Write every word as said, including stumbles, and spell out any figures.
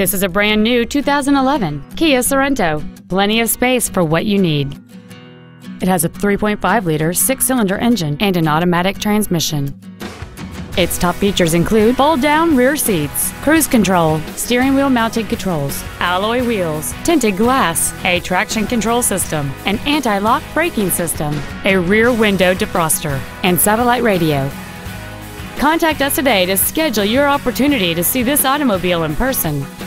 This is a brand new two thousand eleven Kia Sorento. Plenty of space for what you need. It has a three point five liter six-cylinder engine and an automatic transmission. Its top features include fold-down rear seats, cruise control, steering wheel mounted controls, alloy wheels, tinted glass, a traction control system, an anti-lock braking system, a rear window defroster, and satellite radio. Contact us today to schedule your opportunity to see this automobile in person.